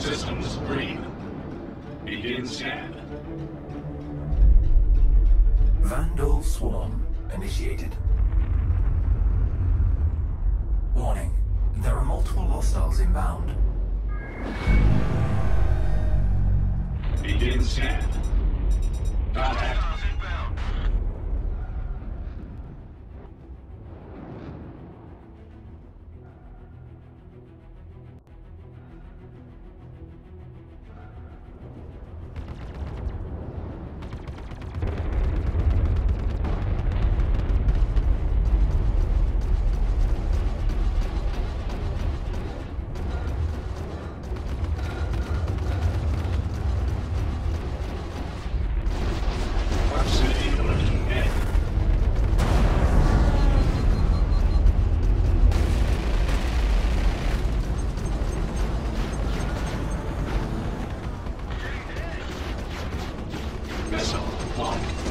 Systems green. Begin scan. Vandal Swarm initiated. Warning. There are multiple hostiles inbound. Begin scan. Contact. Missile locked.